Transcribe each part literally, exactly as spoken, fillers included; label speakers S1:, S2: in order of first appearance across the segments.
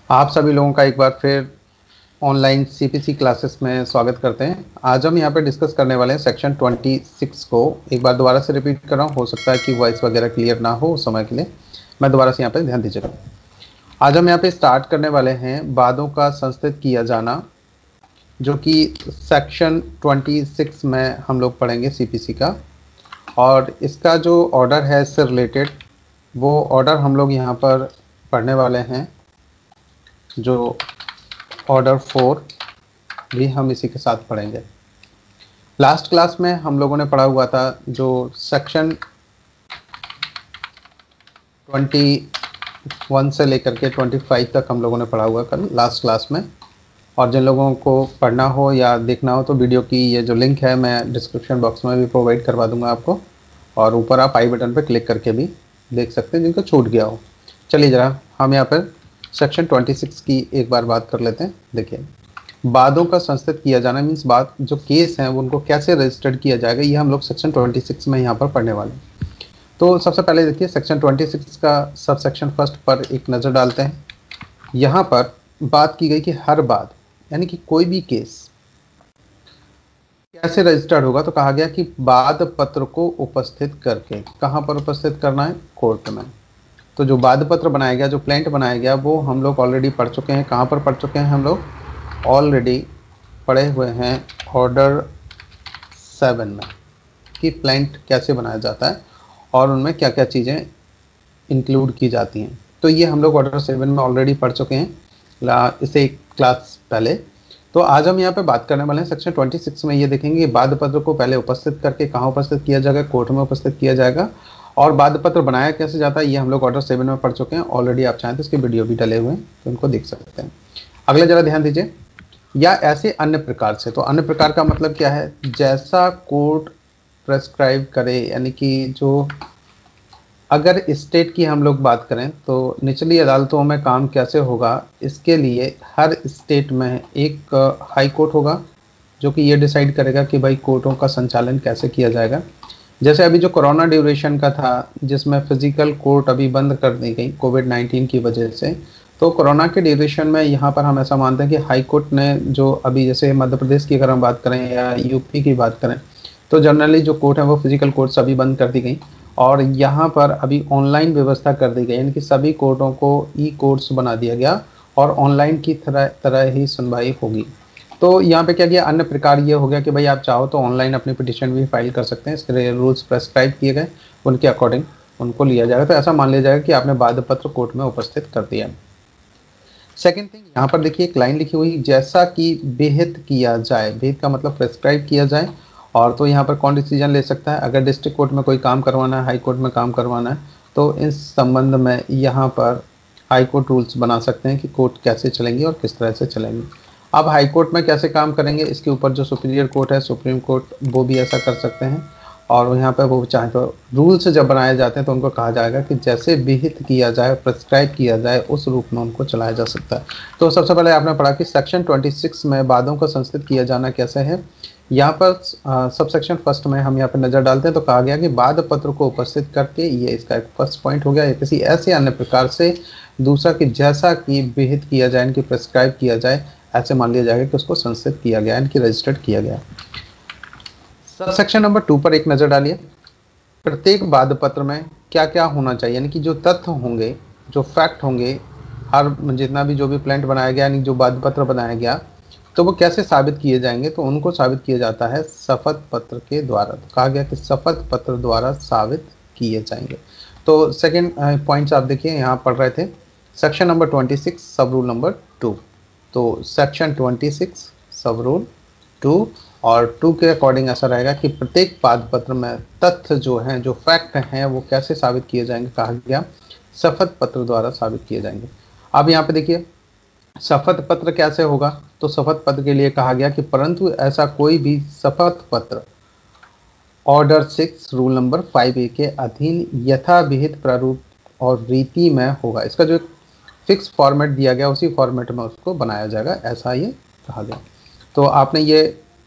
S1: आप सभी लोगों का एक बार फिर ऑनलाइन सीपीसी क्लासेस में स्वागत करते हैं। आज हम यहाँ पे डिस्कस करने वाले हैं सेक्शन छब्बीस को। एक बार दोबारा से रिपीट कर रहा हूँ, हो सकता है कि वॉइस वगैरह क्लियर ना हो उस समय के लिए। मैं दोबारा से यहाँ पे ध्यान दीजिएगा। आज हम यहाँ पे स्टार्ट करने वाले हैं बातों का संस्थित किया जाना, जो कि सेक्शन छब्बीस में हम लोग पढ़ेंगे सीपीसी का। और इसका जो ऑर्डर है इससे रिलेटेड, वो ऑर्डर हम लोग यहाँ पर पढ़ने वाले हैं। जो ऑर्डर फोर भी हम इसी के साथ पढ़ेंगे। लास्ट क्लास में हम लोगों ने पढ़ा हुआ था जो सेक्शन इक्कीस से लेकर के पच्चीस तक हम लोगों ने पढ़ा हुआ कल लास्ट क्लास में। और जिन लोगों को पढ़ना हो या देखना हो तो वीडियो की ये जो लिंक है मैं डिस्क्रिप्शन बॉक्स में भी प्रोवाइड करवा दूंगा आपको, और ऊपर आप आई बटन पर क्लिक करके भी देख सकते हैं जिनको छूट गया हो। चलिए ज़रा हम यहाँ पर सेक्शन छब्बीस की एक बार बात कर लेते हैं। देखिए, वादों का संस्थित किया जाना मीन्स बात जो केस हैं वो उनको कैसे रजिस्टर्ड किया जाएगा, ये हम लोग सेक्शन छब्बीस में यहाँ पर पढ़ने वाले हैं। तो सबसे पहले देखिए सेक्शन छब्बीस का सब सेक्शन फर्स्ट पर एक नज़र डालते हैं। यहाँ पर बात की गई कि हर बात यानी कि कोई भी केस कैसे रजिस्टर्ड होगा, तो कहा गया कि वाद पत्र को उपस्थित करके, कहाँ पर उपस्थित करना है, कोर्ट में। तो जो वाद पत्र बनाया गया, जो प्लेंट बनाया गया, वो हम लोग ऑलरेडी पढ़ चुके हैं। कहाँ पर पढ़ चुके हैं हम लोग? ऑलरेडी पढ़े हुए हैं ऑर्डर सेवन में कि प्लेंट कैसे बनाया जाता है और उनमें क्या क्या चीज़ें इंक्लूड की जाती हैं। तो ये हम लोग ऑर्डर सेवन में ऑलरेडी पढ़ चुके हैं इसे एक क्लास पहले। तो आज हम यहाँ पे बात करने वाले हैं सेक्शन छब्बीस में। ये देखेंगे वाद पत्र को पहले उपस्थित करके कहाँ उपस्थित किया जाएगा, कोर्ट में उपस्थित किया जाएगा। और वाद पत्र बनाया कैसे जाता है ये हम लोग ऑर्डर सेवन में पढ़ चुके हैं ऑलरेडी। आप चाहें तो इसके वीडियो भी डले हुए हैं तो उनको देख सकते हैं। अगले जरा ध्यान दीजिए, या ऐसे अन्य प्रकार से। तो अन्य प्रकार का मतलब क्या है? जैसा कोर्ट प्रेस्क्राइब करे, यानी कि जो अगर स्टेट की हम लोग बात करें तो निचली अदालतों में काम कैसे होगा, इसके लिए हर स्टेट में एक हाई कोर्ट होगा जो कि ये डिसाइड करेगा कि भाई कोर्टों का संचालन कैसे किया जाएगा। जैसे अभी जो कोरोना ड्यूरेशन का था, जिसमें फिजिकल कोर्ट अभी बंद कर दी गई कोविड नाइन्टीन की वजह से, तो कोरोना के ड्यूरेशन में यहाँ पर हम ऐसा मानते हैं कि हाई कोर्ट ने जो अभी, जैसे मध्य प्रदेश की अगर हम बात करें या यूपी की बात करें, तो जनरली जो कोर्ट है वो फिजिकल कोर्ट सभी बंद कर दी गई और यहाँ पर अभी ऑनलाइन व्यवस्था कर दी गई, यानी कि सभी कोर्टों को ई कोर्ट्स बना दिया गया और ऑनलाइन की तरह तरह ही सुनवाई होगी। तो यहाँ पे क्या किया, अन्य प्रकार ये हो गया कि भाई आप चाहो तो ऑनलाइन अपनी पिटीशन भी फाइल कर सकते हैं। इसके लिए रूल्स प्रेस्क्राइब किए गए, उनके अकॉर्डिंग उनको लिया जाएगा। तो ऐसा मान लिया जाएगा कि आपने वाद पत्र कोर्ट में उपस्थित कर दिया। सेकेंड थिंग, यहाँ पर देखिए एक लाइन लिखी हुई, जैसा कि विहित किया जाए। विहित का मतलब प्रेस्क्राइब किया जाए। और तो यहाँ पर कौन डिसीजन ले सकता है? अगर डिस्ट्रिक्ट कोर्ट में कोई काम करवाना है, हाई कोर्ट में काम करवाना है, तो इस संबंध में यहाँ पर हाई कोर्ट रूल्स बना सकते हैं कि कोर्ट कैसे चलेंगी और किस तरह से चलेंगी। अब हाई कोर्ट में कैसे काम करेंगे, इसके ऊपर जो सुपीरियर कोर्ट है, सुप्रीम कोर्ट, वो भी ऐसा कर सकते हैं। और यहाँ पर वो चाहे तो रूल्स जब बनाए जाते हैं तो उनको कहा जाएगा कि जैसे विहित किया जाए, प्रेस्क्राइब किया जाए, उस रूप में उनको चलाया जा सकता है। तो सबसे पहले आपने पढ़ा कि सेक्शन छब्बीस में वादों का संस्थित किया जाना कैसे है। यहाँ पर सब सेक्शन फर्स्ट में हम यहाँ पर नज़र डालते हैं तो कहा गया कि वाद पत्र को उपस्थित करके, ये इसका एक फर्स्ट पॉइंट हो गया, या किसी ऐसे अन्य प्रकार से। दूसरा कि जैसा कि विहित किया जाए, इनकी प्रेस्क्राइब किया जाए, ऐसे मान लिया जाएगा कि उसको संस्थित किया गया, इनकी रजिस्टर्ड किया गया। सब सेक्शन नंबर टू पर एक नज़र डालिए। प्रत्येक वाद पत्र में क्या क्या होना चाहिए, यानी कि जो तथ्य होंगे, जो फैक्ट होंगे, हर जितना भी जो भी प्लेंट बनाया गया, यानी जो वाद पत्र बनाया गया, तो वो कैसे साबित किए जाएंगे? तो उनको साबित किया जाता है शपथ पत्र के द्वारा। तो कहा गया कि शपथ पत्र द्वारा साबित किए जाएंगे। तो सेकेंड पॉइंट्स आप देखिए यहाँ पढ़ रहे थे, section number twenty six sub rule number two. तो section twenty six sub rule two और टू के अकॉर्डिंग ऐसा रहेगा कि प्रत्येक वाद पत्र में तथ्य जो हैं, जो फैक्ट हैं, वो कैसे साबित किए जाएंगे? कहा गया शपथ पत्र द्वारा साबित किए जाएंगे। अब यहाँ पे देखिए शपथ पत्र कैसे होगा, तो शपथ पत्र के लिए कहा गया कि परंतु ऐसा कोई भी शपथ पत्र order six rule number five A के अधीन यथा विहित प्रारूप और रीति में होगा। इसका जो फिक्स फॉर्मेट दिया गया उसी फॉर्मेट में उसको बनाया जाएगा, ऐसा ये कहा गया। तो आपने ये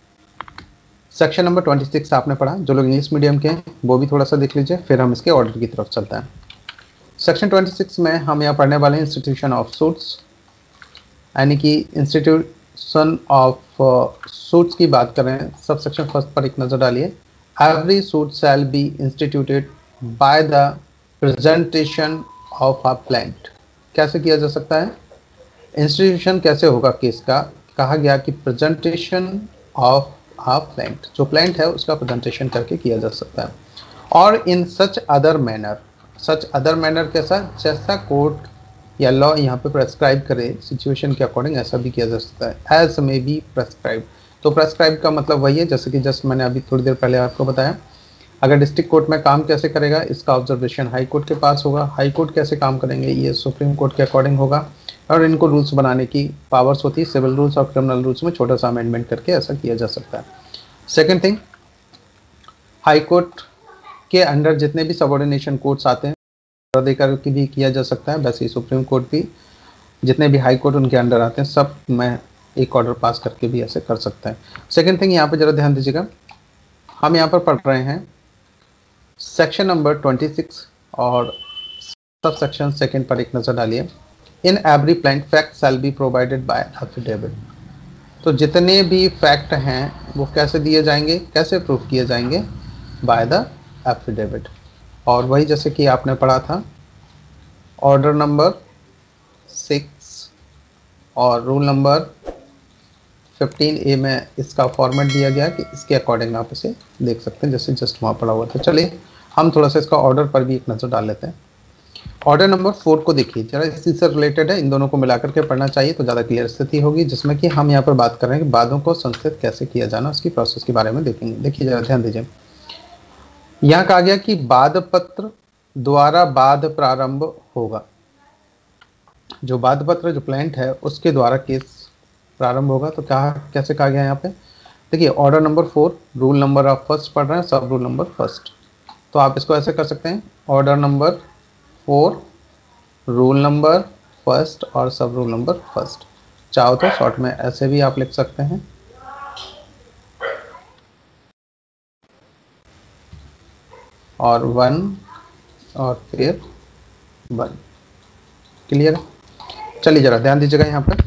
S1: सेक्शन नंबर ट्वेंटी सिक्स आपने पढ़ा। जो लोग इंग्लिश मीडियम के हैं वो भी थोड़ा सा देख लीजिए, फिर हम इसके ऑर्डर की तरफ चलते हैं। सेक्शन छब्बीस में हम यहाँ पढ़ने वाले हैं इंस्टीट्यूशन ऑफ सूट्स। यानी कि इंस्टीट्यूशन ऑफ सूट्स की बात करें, सब सेक्शन फर्स्ट पर एक नज़र डालिए। Every suit shall be instituted by the presentation of a plaint. कैसे किया जा सकता है? इंस्टीट्यूशन कैसे होगा केस का? कहा गया कि प्रेजेंटेशन ऑफ अ प्लेंट, जो प्लेंट है उसका प्रेजेंटेशन करके किया जा सकता है। और in such other manner, such other manner कैसा? जैसा कोर्ट या लॉ यहाँ पे प्रेस्क्राइब करे सिचुएशन के अकॉर्डिंग, ऐसा भी किया जा सकता है। एज मे बी प्रेस्क्राइब, तो प्रेस्क्राइब का मतलब वही है जैसे कि जस्ट मैंने अभी थोड़ी देर पहले आपको बताया। अगर डिस्ट्रिक्ट कोर्ट में काम कैसे करेगा, इसका ऑब्जर्वेशन हाई कोर्ट के पास होगा। हाई कोर्ट कैसे काम करेंगे, ये सुप्रीम कोर्ट के अकॉर्डिंग होगा। और इनको रूल्स बनाने की पावर्स होती है, सिविल रूल्स और क्रिमिनल रूल्स में छोटा सा अमेंडमेंट करके ऐसा किया जा सकता है। सेकेंड थिंग, हाई कोर्ट के अंडर जितने भी सबऑर्डिनेशन कोर्ट्स आते हैं देकर की भी किया जा सकता है। वैसे ही सुप्रीम कोर्ट भी जितने भी हाई कोर्ट उनके अंडर आते हैं सब में एक ऑर्डर पास करके भी ऐसे कर सकता है। सेकेंड थिंग, यहाँ पे जरा ध्यान दीजिएगा, हम यहाँ पर पढ़ रहे हैं सेक्शन नंबर ट्वेंटी सिक्स और सब सेक्शन सेकेंड पर एक नज़र डालिए। In every plaint fact shall be provided by affidavit. तो जितने भी फैक्ट हैं वो कैसे दिए जाएंगे, कैसे प्रूफ किए जाएंगे? By the affidavit. और वही जैसे कि आपने पढ़ा था ऑर्डर नंबर सिक्स और रूल नंबर फिफ्टीन ए में इसका फॉर्मेट दिया गया कि इसके अकॉर्डिंग आप इसे देख सकते हैं, जैसे जस्ट वहाँ पढ़ा हुआ था। चलिए हम थोड़ा सा इसका ऑर्डर पर भी एक नज़र डाल लेते हैं। ऑर्डर नंबर फोर को देखिए जरा, इसी से रिलेटेड है, इन दोनों को मिलाकर के पढ़ना चाहिए तो ज़्यादा क्लियर स्थिति होगी, जिसमें कि हम यहाँ पर बात कर रहे हैं कि बादों को संस्थित कैसे किया जाना, उसकी प्रोसेस के बारे में देखेंगे। देखिए जरा ध्यान दीजिए, यहाँ कहा गया कि बाद पत्र द्वारा बाद प्रारंभ होगा। जो बाद पत्र जो प्लेंट है उसके द्वारा केस प्रारंभ होगा। तो क्या कैसे कहा गया यहाँ पे? देखिए order number four, rule number of first पढ़ रहे हैं, सब रूल नंबर फर्स्ट। तो आप इसको ऐसे कर सकते हैं, order number four, rule number first और सब रूल नंबर फर्स्ट। चाहो तो शॉर्ट में ऐसे भी आप लिख सकते हैं। और वन और फिर वन। क्लियर है? चलिए जरा ध्यान दीजिएगा, यहाँ पर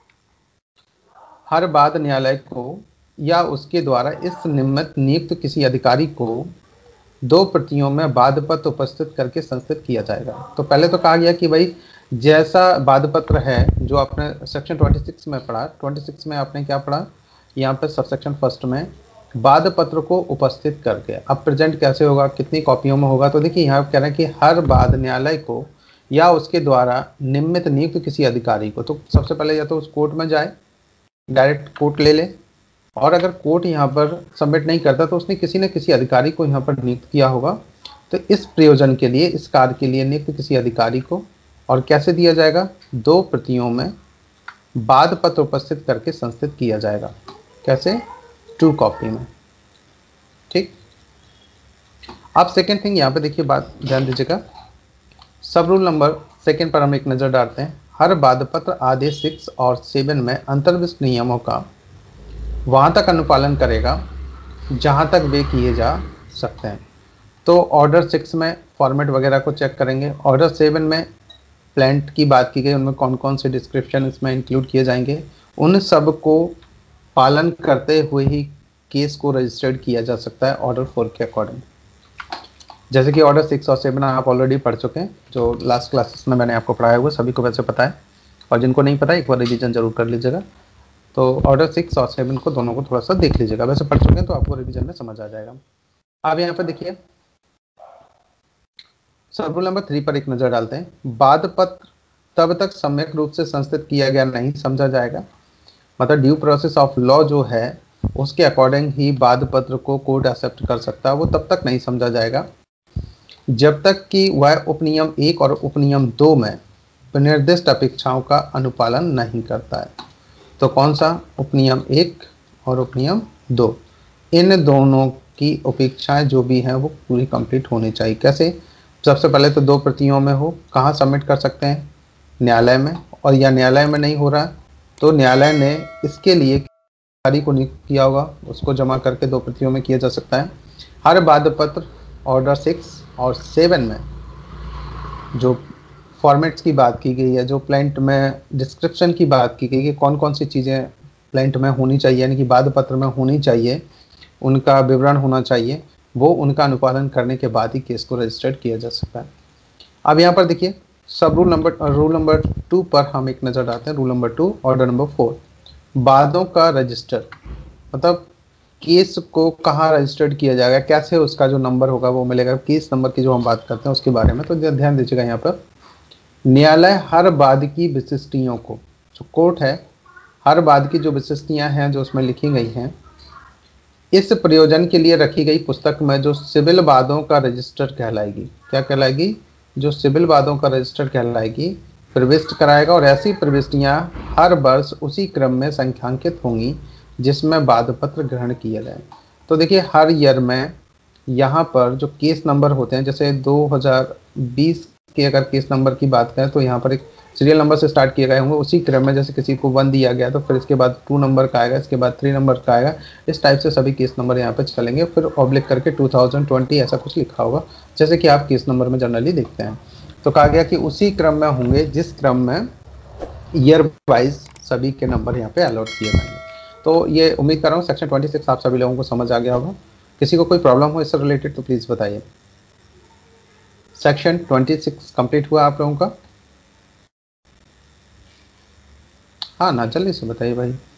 S1: हर बाद न्यायालय को या उसके द्वारा इस निमित्त नियुक्त किसी अधिकारी को दो प्रतियों में बाद पत्र उपस्थित करके संस्थित किया जाएगा। तो पहले तो कहा गया कि भाई जैसा बाद पत्र है जो आपने सेक्शन छब्बीस में पढ़ा, छब्बीस में आपने क्या पढ़ा, यहाँ पर सब सेक्शन फर्स्ट में बाद पत्र को उपस्थित करके। अब प्रेजेंट कैसे होगा, कितनी कॉपियों में होगा? तो देखिए यहाँ कह रहे हैं कि हर बाद न्यायालय को या उसके द्वारा निमित्त नियुक्त किसी अधिकारी को। तो सबसे पहले या तो उस कोर्ट में जाए, डायरेक्ट कोर्ट ले ले, और अगर कोर्ट यहाँ पर सबमिट नहीं करता तो उसने किसी न किसी अधिकारी को यहाँ पर नियुक्त किया होगा। तो इस प्रयोजन के लिए, इस कार्य के लिए नियुक्त किसी अधिकारी को, और कैसे दिया जाएगा? दो प्रतियों में बाद पत्र उपस्थित करके संस्थित किया जाएगा। कैसे? टू कॉपी में। ठीक। अब सेकेंड थिंग यहाँ पे देखिए, बात ध्यान दीजिएगा, सब रूल नंबर सेकेंड पर हम एक नज़र डालते हैं। हर बाद पत्र आदेश सिक्स और सेवन में अंतर्विष्ट नियमों का वहाँ तक अनुपालन करेगा जहाँ तक वे किए जा सकते हैं। तो ऑर्डर सिक्स में फॉर्मेट वगैरह को चेक करेंगे, ऑर्डर सेवन में प्लेंट की बात की गई, उनमें कौन कौन से डिस्क्रिप्शन इसमें इंक्लूड किए जाएंगे, उन सब को पालन करते हुए ही केस को रजिस्टर्ड किया जा सकता है ऑर्डर फोर के अकॉर्डिंग। जैसे कि ऑर्डर सिक्स और सेवन आप ऑलरेडी पढ़ चुके हैं, जो लास्ट क्लासेस में मैंने आपको पढ़ाया हुआ सभी को वैसे पता है, और जिनको नहीं पता एक बार रिवीजन जरूर कर लीजिएगा। तो ऑर्डर सिक्स और सेवन को दोनों को थोड़ा सा देख लीजिएगा, वैसे पढ़ चुके हैं तो आपको रिवीजन में समझ आ जाएगा। अब यहाँ पर देखिए सब रूल नंबर थ्री पर एक नज़र डालते हैं। बाद पत्र तब तक सम्यक रूप से संस्थित किया गया नहीं समझा जाएगा, मतलब ड्यू प्रोसेस ऑफ लॉ जो है उसके अकॉर्डिंग ही बाद पत्र को कोर्ट एक्सेप्ट कर सकता है, वो तब तक नहीं समझा जाएगा जब तक कि वह उपनियम एक और उपनियम दो में निर्दिष्ट अपेक्षाओं का अनुपालन नहीं करता है। तो कौन सा? उपनियम एक और उपनियम दो, इन दोनों की अपेक्षाएं जो भी हैं वो पूरी कंप्लीट होनी चाहिए। कैसे? सबसे पहले तो दो प्रतियों में हो। कहाँ सबमिट कर सकते हैं? न्यायालय में। और या न्यायालय में नहीं हो रहा तो न्यायालय ने इसके लिए अधिकारी को नियुक्त किया होगा, उसको जमा करके दो प्रतियों में किया जा सकता है। हर बाद पत्र ऑर्डर सिक्स और सेवन में जो फॉर्मेट्स की बात की गई है, जो प्लेंट में डिस्क्रिप्शन की बात की गई कि कौन कौन सी चीज़ें प्लेंट में होनी चाहिए, यानी कि बाद पत्र में होनी चाहिए, उनका विवरण होना चाहिए, वो उनका अनुपालन करने के बाद ही केस को रजिस्टर्ड किया जा सकता है। अब यहाँ पर देखिए sub rule number rule number two पर हम एक नज़र डालते हैं। Rule number two, order number four, वादों का रजिस्टर, मतलब केस को कहाँ रजिस्टर्ड किया जाएगा, कैसे उसका जो नंबर होगा वो मिलेगा, केस नंबर की जो हम बात करते हैं उसके बारे में। तो ध्यान दीजिएगा यहाँ पर, न्यायालय हर वाद की विशिष्टियों को, जो कोर्ट है, हर वाद की जो विशिष्टियाँ हैं जो उसमें लिखी गई हैं, इस प्रयोजन के लिए रखी गई पुस्तक में जो सिविल वादों का रजिस्टर कहलाएगी, क्या कहलाएगी, जो सिविल वादों का रजिस्टर कहलाएगी, प्रविष्ट कराएगा। और ऐसी प्रविष्टियां हर वर्ष उसी क्रम में संख्यांकित होंगी जिसमें वाद पत्र ग्रहण किया जाए। तो देखिए हर ईयर में यहाँ पर जो केस नंबर होते हैं, जैसे दो हज़ार बीस के अगर केस नंबर की बात करें तो यहाँ पर एक सीरियल नंबर से स्टार्ट किए गए होंगे, उसी क्रम में जैसे किसी को वन दिया गया तो फिर इसके बाद टू नंबर का आएगा, इसके बाद थ्री नंबर का आएगा, इस टाइप से सभी केस नंबर यहाँ पे चलेंगे। फिर ऑब्लिक करके टू थाउज़ेंड ट्वेंटी ऐसा कुछ लिखा होगा, जैसे कि आप केस नंबर में जनरली देखते हैं। तो कहा गया कि उसी क्रम में होंगे जिस क्रम में ईयर वाइज सभी के नंबर यहाँ पे अलॉट किए जाएंगे। तो ये उम्मीद कर रहा हूँ सेक्शन ट्वेंटी सिक्स आप सभी लोगों को समझ आ गया होगा। किसी को कोई प्रॉब्लम हो इससे रिलेटेड तो प्लीज़ बताइए। सेक्शन ट्वेंटी सिक्स कंप्लीट हुआ आप लोगों का? हाँ ना, जल्दी से बताइए भाई।